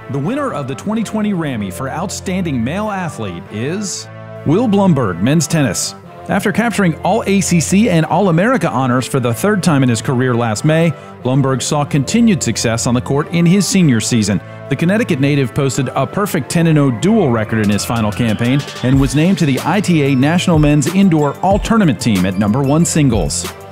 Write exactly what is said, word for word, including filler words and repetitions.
The winner of the twenty twenty RAMMY for Outstanding Male Athlete is Will Blumberg, men's tennis. After capturing all A C C and All-America honors for the third time in his career last May, Blumberg saw continued success on the court in his senior season. The Connecticut native posted a perfect ten and oh dual record in his final campaign and was named to the I T A National Men's Indoor All-Tournament team at number one singles.